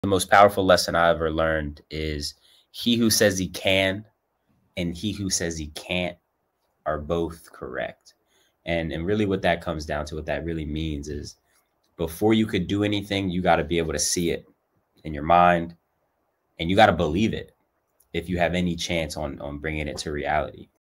The most powerful lesson I ever learned is he who says he can and he who says he can't are both correct. And really what that comes down to, what that really means is before you could do anything, you got to be able to see it in your mind and you got to believe it if you have any chance on bringing it to reality.